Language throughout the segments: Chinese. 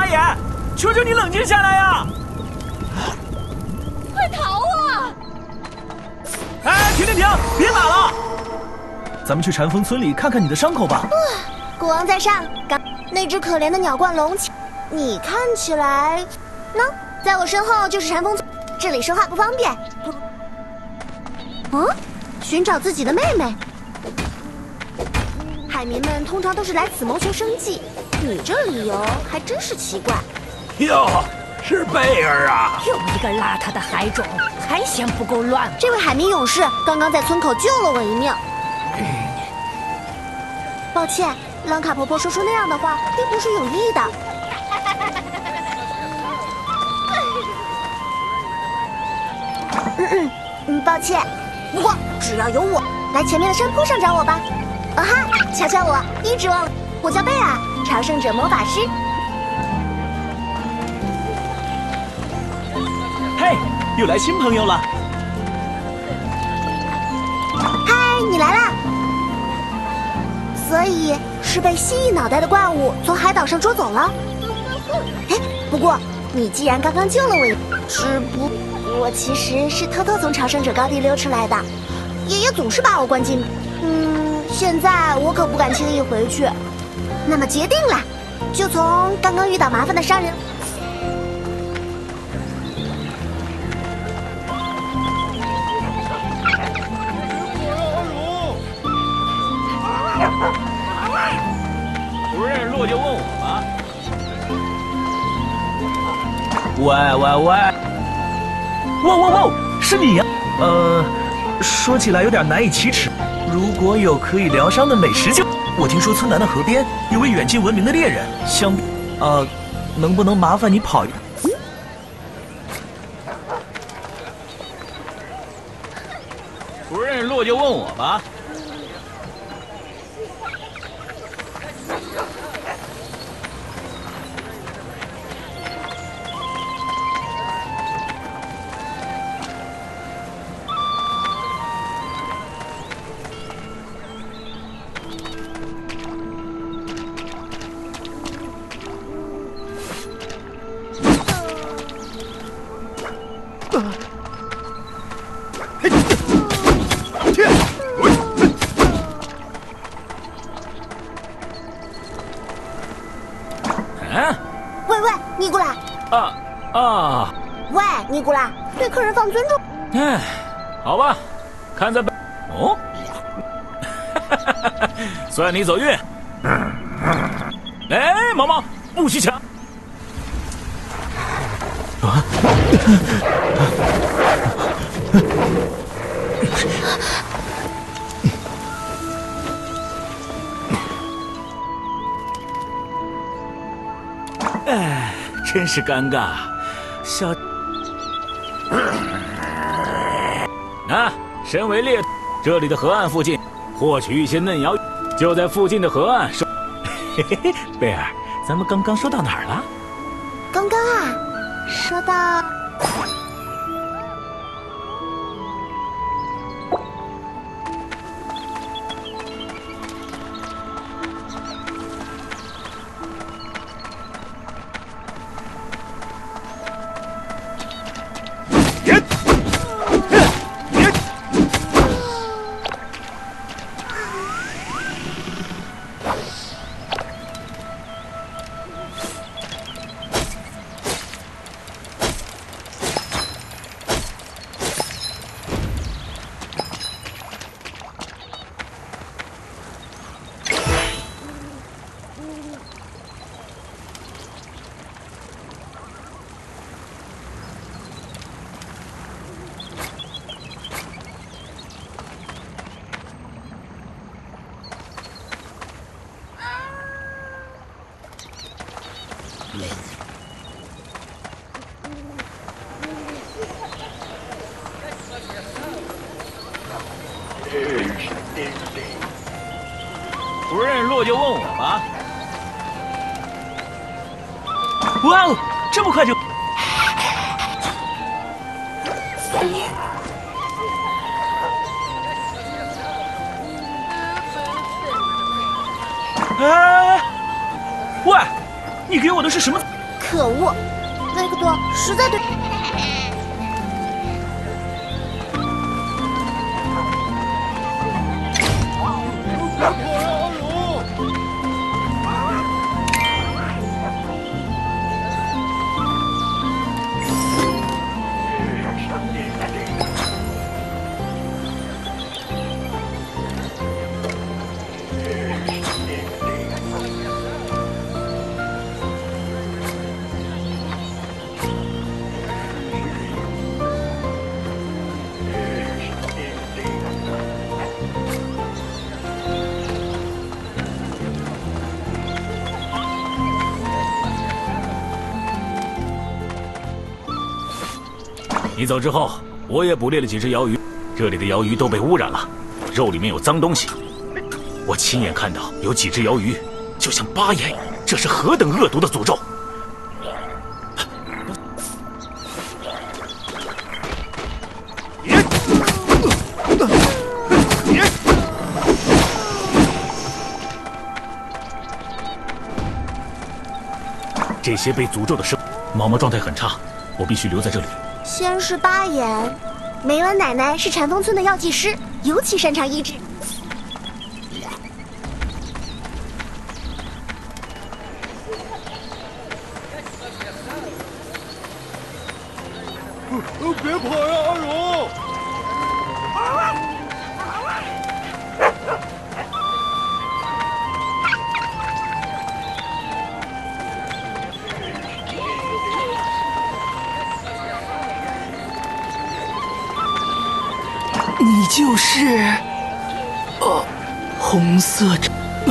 大爷，求求你冷静下来呀！ 快逃啊！ 哎，停！别打了！咱们去禅风村里看看你的伤口吧。 国王在上，那只可怜的鸟冠龙，你看起来，喏，在我身后就是禅风村，这里说话不方便。寻找自己的妹妹。海民们通常都是来此谋求生计，你这理由还真是奇怪。 哟，是贝儿啊！ 又一个邋遢的海种，还嫌不够乱。 这位海民勇士刚刚在村口救了我一命。抱歉，朗卡婆婆说出那样的话，并不是有意的。抱歉。不过只要有我，来前面的山坡上找我吧。啊哈，瞧瞧我，一直忘了，我叫贝尔，朝圣者魔法师。 嘿，又来新朋友了。 嗨，你来啦！所以是被蜥蜴脑袋的怪物从海岛上捉走了。哎，不过你既然刚刚救了我一，我其实是偷偷从朝圣者高地溜出来的。爷爷总是把我关进，现在我可不敢轻易回去。那么决定了，就从刚刚遇到麻烦的商人。 不认路就问我吧。 喂，是你呀？说起来有点难以启齿。如果有可以疗伤的美食就……我听说村南的河边有位远近闻名的猎人，想必……能不能麻烦你跑一…… 不认路就问我吧。 喂，尼古拉！喂，尼古拉，对客人放尊重。 哎，好吧，看在哦，算你走运。哎，毛毛，不许抢！哎，真是尴尬，小……啊，身为猎，这里的河岸附近获取一些嫩芽，就在附近的河岸收。嘿嘿嘿，贝尔，咱们刚刚说到哪儿了？ 刚刚啊，说到…… 不认路就问我吧。 哇哦，这么快就……喂，你给我的是什么？ 可恶，那个朵实在对。 你走之后，我也捕猎了几只鳐鱼，这里的鳐鱼都被污染了，肉里面有脏东西。我亲眼看到有几只鳐鱼就像巴眼，这是何等恶毒的诅咒！这些被诅咒的生物，毛毛状态很差，我必须留在这里。 先是巴眼，梅文奶奶是禅风村的药剂师，尤其擅长医治。 别跑呀，阿荣！ 你就是，红色这，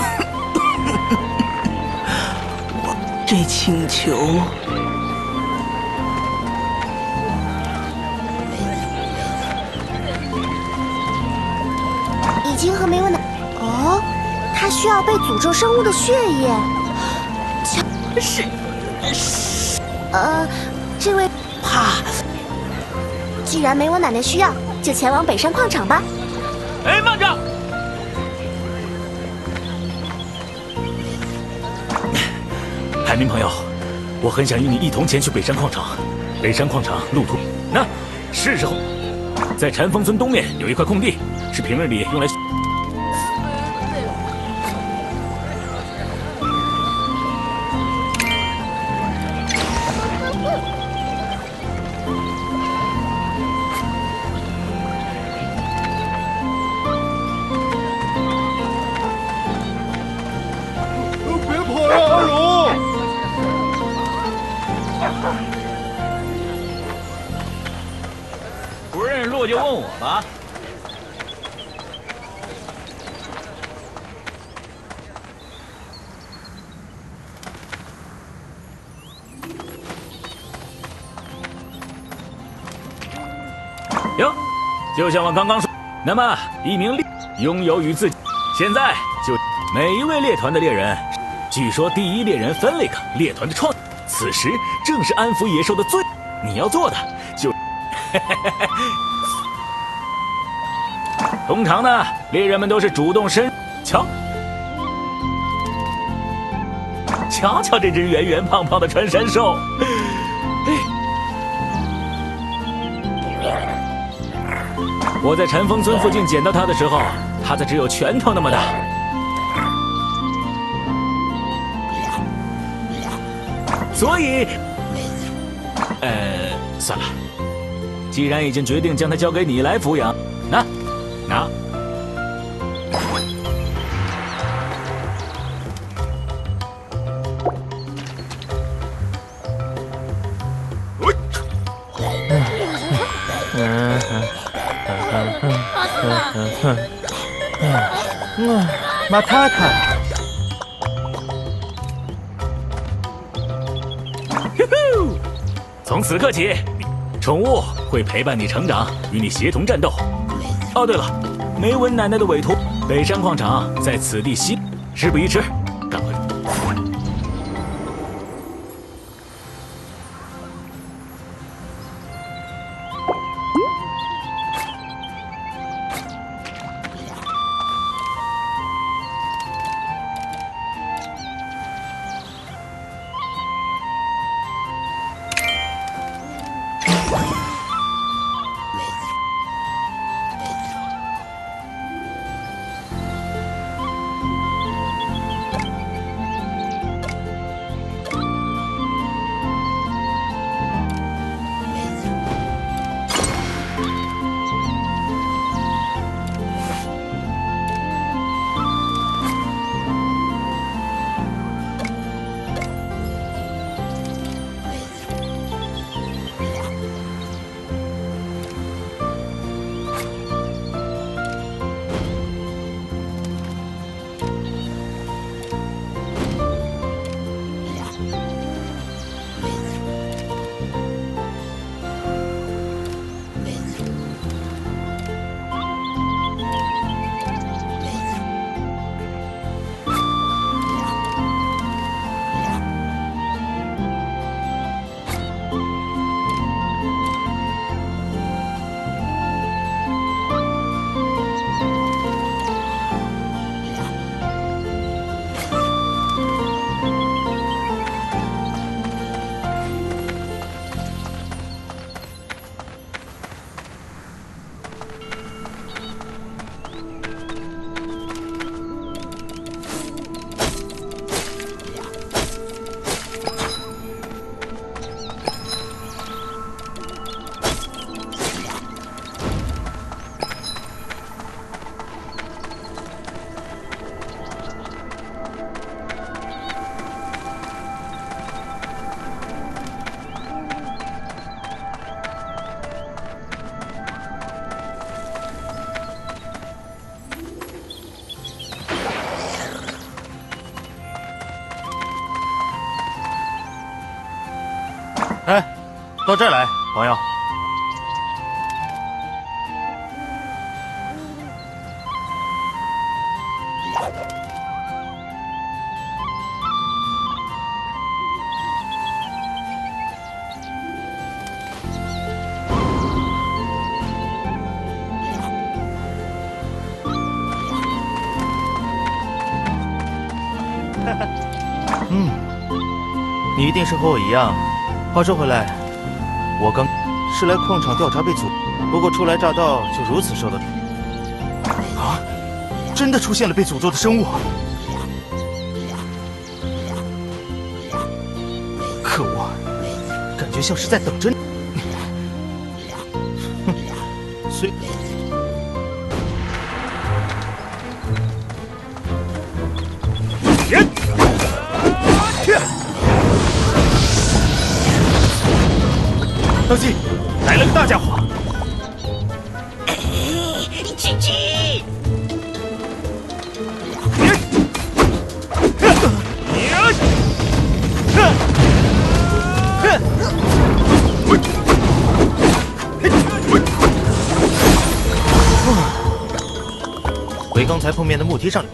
我这请求， 已经和梅文奶哦，他需要被诅咒生物的血液。 是， 这位既然梅文奶奶需要，就前往北山矿场吧。 哎，慢着！海民朋友，我很想与你一同前去北山矿场。北山矿场路途，是时候。在禅风村东面有一块空地，是平日里用来。 别跑呀，阿荣！ 不认识路就问我吧。哟，就像我刚刚说，那么一名猎拥有与自己，现在就每一位猎团的猎人，据说第一猎人分了一个猎团的创意，此时正是安抚野兽的最，你要做的就。通常呢，猎人们都是主动伸，瞧瞧这只圆圆胖胖的穿山兽，我在禅风村附近捡到它的时候，它才只有拳头那么大。所以，算了。既然已经决定将它交给你来抚养，拿。 马塔塔。 从此刻起，宠物会陪伴你成长，与你协同战斗。哦，对了，梅文奶奶的委托，北山矿场在此地西，事不宜迟，赶快。 哎，到这儿来，朋友。你一定是和我一样。话说回来，我刚是来矿场调查被阻，不过初来乍到就如此受到。啊！真的出现了被诅咒的生物！可恶，感觉像是在等着你。哼，虽。当心，来了个大家伙！ 叽叽！ 回刚才碰面的木梯上。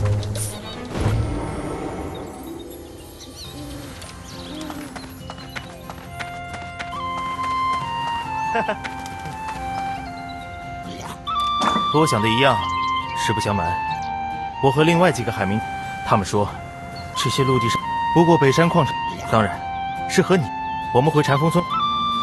和我想的一样，实不相瞒，我和另外几个海民，他们说，这些陆地上不过北山矿场，当然是和你，我们回禅风村。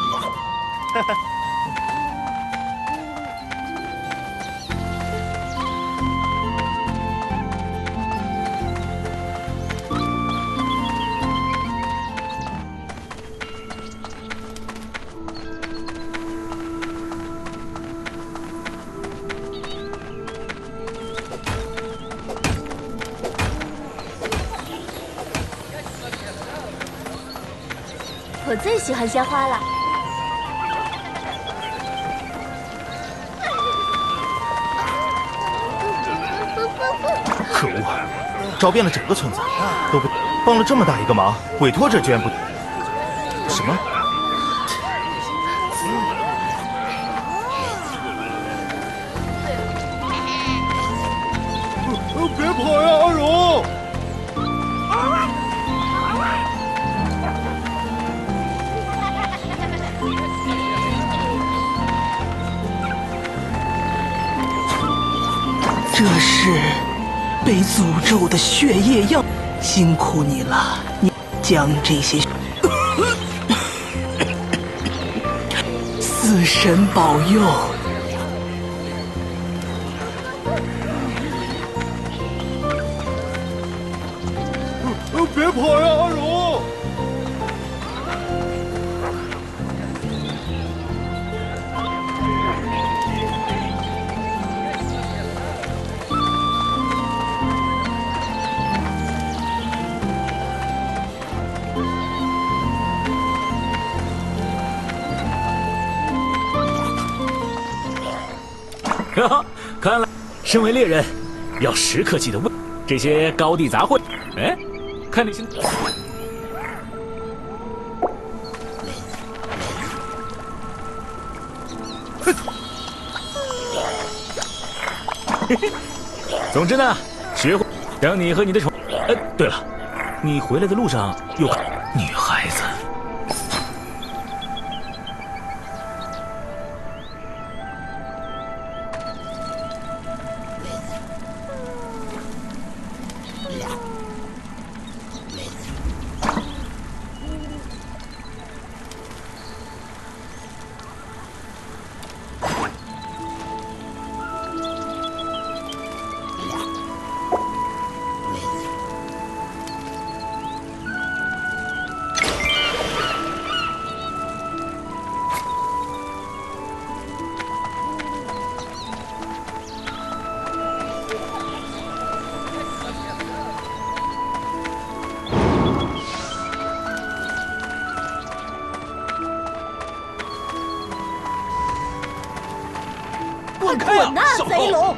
我最喜欢鲜花了。 可恶，找遍了整个村子，都不帮了这么大一个忙，委托者居然不……什么？ 别跑呀，阿荣！ 这是被诅咒的血液药，辛苦你了。你将这些死神保佑。 别跑呀，阿荣！ 哈哈，看来身为猎人，要时刻记得问这些高地杂烩。哎，看你现在。嘿嘿，总之呢，学会让你和你的宠。对了，你回来的路上有女孩子。 快滚呐，贼龙！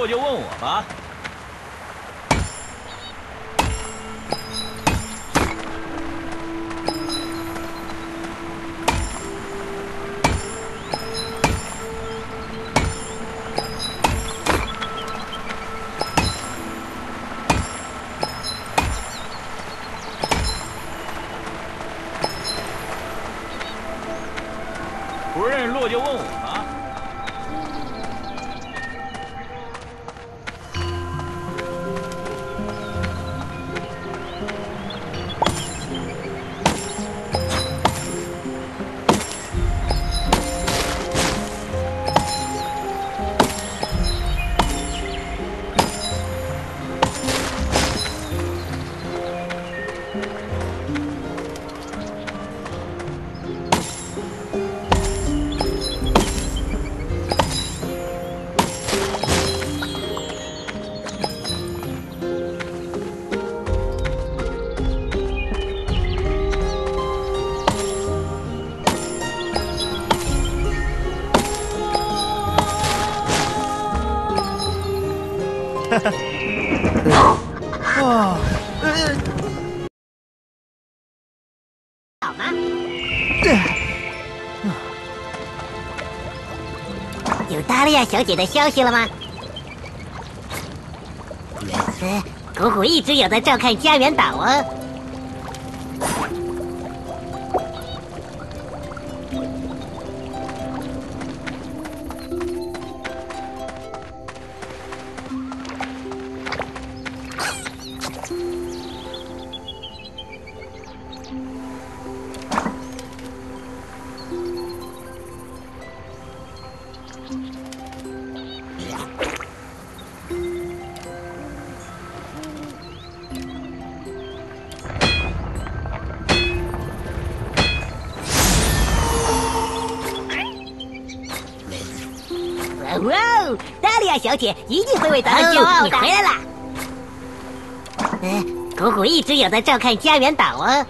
路就问我吧。不认路就问我吧。 好吗？有达利亚小姐的消息了吗？姑姑一直有在照看家园岛哦。哇哦，达利亚小姐一定会为咱们骄傲的。你回来啦！姑姑一直有在照看家园岛哦。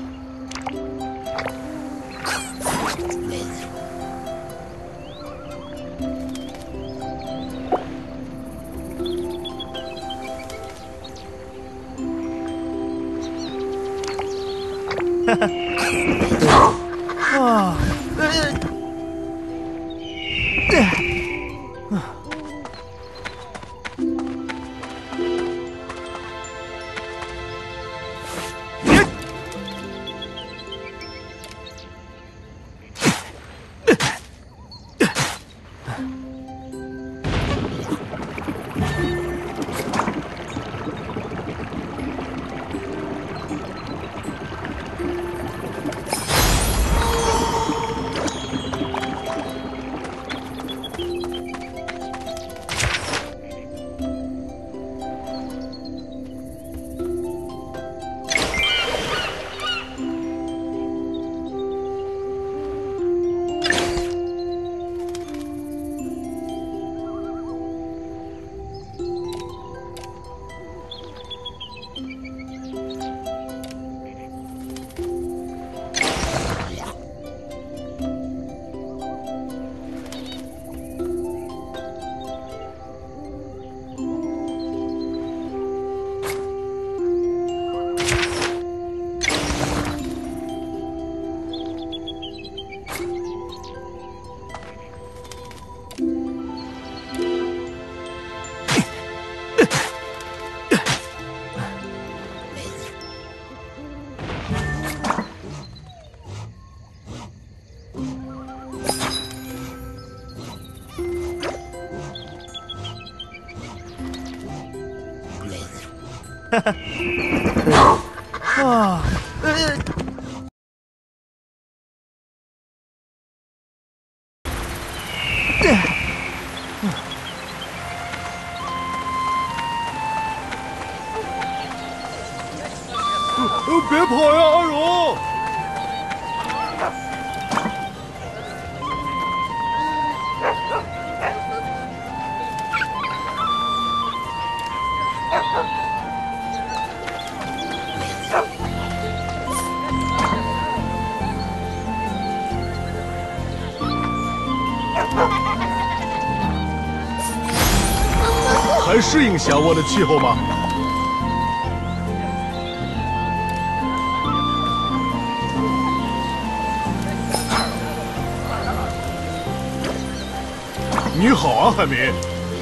别跑呀，阿荣！ 还适应峡湾的气候吗？你好啊，海明。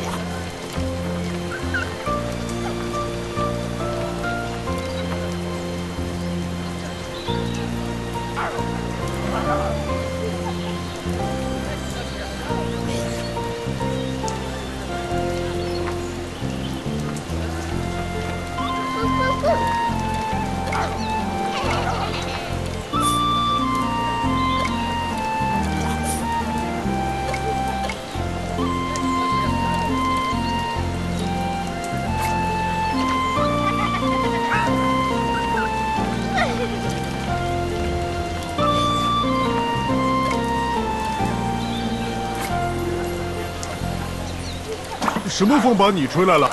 什么风把你吹来了？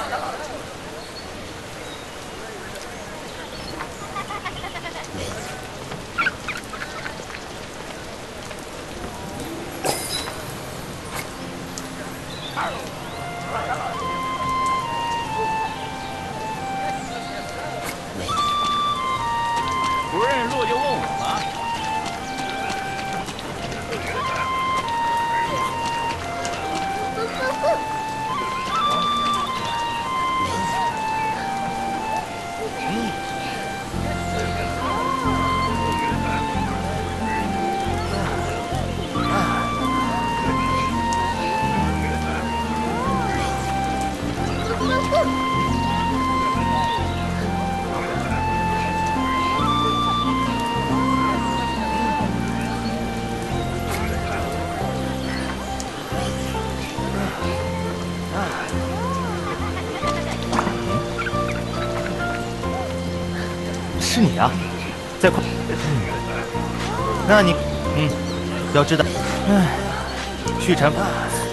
不认路就问我吧。 是你啊，再快！那你，要知道，续产